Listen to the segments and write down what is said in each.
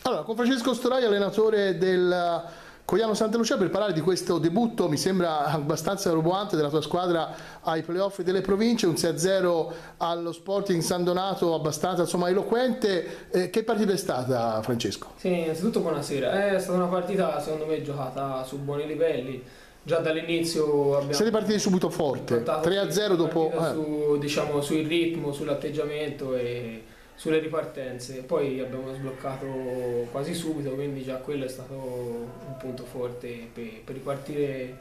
Allora, con Francesco Storaia, allenatore del Cogliano Santa Lucia, per parlare di questo debutto, mi sembra abbastanza roboante, della tua squadra ai playoff delle province, un 6-0 allo Sporting San Donato, abbastanza eloquente. Che partita è stata, Francesco? Sì, innanzitutto buonasera. È stata una partita secondo me giocata su buoni livelli. Già dall'inizio abbiamo... Siete partiti subito forte, 3-0 dopo... Diciamo, sul ritmo, sull'atteggiamento e sulle ripartenze. Poi abbiamo sbloccato quasi subito, quindi già quello è stato un punto forte per ripartire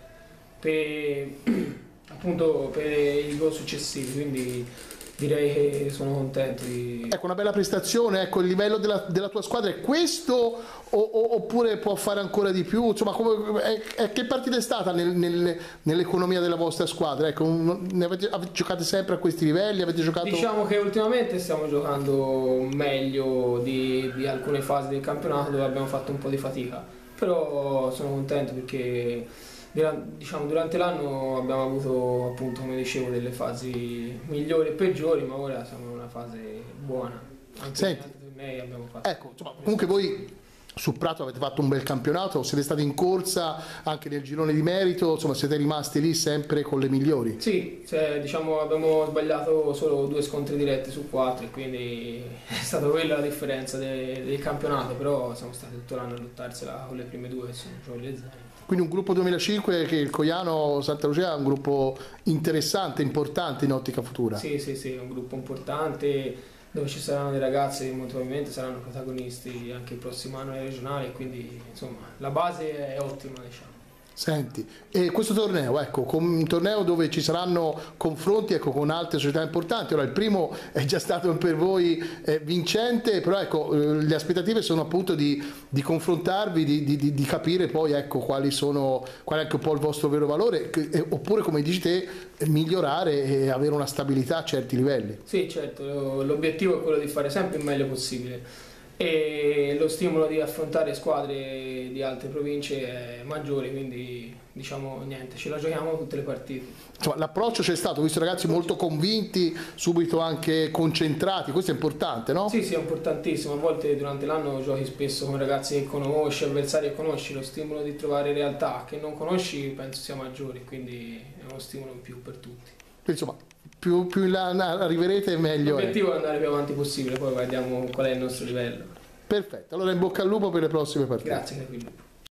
appunto per i gol successivi. Quindi direi che sono contento di... Ecco, una bella prestazione, ecco, il livello della tua squadra è questo oppure può fare ancora di più? Insomma, che partita è stata nell'economia della vostra squadra? Ecco, avete giocato sempre a questi livelli? Avete giocato... Diciamo che ultimamente stiamo giocando meglio di alcune fasi del campionato dove abbiamo fatto un po' di fatica, però sono contento perché... Diciamo, durante l'anno abbiamo avuto, appunto, come dicevo, delle fasi migliori e peggiori, ma ora siamo in una fase buona. Anche senti, nei tornei abbiamo fatto. Ecco, insomma, comunque voi su Prato avete fatto un bel campionato, siete stati in corsa anche nel girone di merito, insomma siete rimasti lì sempre con le migliori. Sì, diciamo, abbiamo sbagliato solo 2 scontri diretti su 4 e quindi è stata quella la differenza del campionato, però siamo stati tutto l'anno a lottarsela con le prime 2 che sono proprio le zaine. Quindi un gruppo 2005 che il Cogliano Santa Lucia è un gruppo interessante, importante in ottica futura. Sì, è un gruppo importante dove ci saranno dei ragazzi che molto probabilmente saranno protagonisti anche il prossimo anno ai regionali, quindi insomma la base è ottima, diciamo. Senti, e questo torneo, ecco, un torneo dove ci saranno confronti, ecco, con altre società importanti. Ora il primo è già stato per voi vincente, però ecco, le aspettative sono appunto di confrontarvi, di capire poi, ecco, qual è anche un po' il vostro vero valore, oppure come dici te, migliorare e avere una stabilità a certi livelli. Sì, certo, l'obiettivo è quello di fare sempre il meglio possibile. E lo stimolo di affrontare squadre di altre province è maggiore, quindi diciamo niente, ce la giochiamo tutte le partite. Insomma, l'approccio c'è stato, ho visto ragazzi molto convinti, subito anche concentrati, questo è importante, no? Sì, è importantissimo, a volte durante l'anno giochi spesso con ragazzi che conosci, avversari che conosci, lo stimolo di trovare realtà che non conosci penso sia maggiore, quindi è uno stimolo in più per tutti. Insomma, più in là arriverete meglio è. L'obiettivo è andare più avanti possibile, poi vediamo qual è il nostro livello. Perfetto, allora in bocca al lupo per le prossime partite. Grazie Filippo.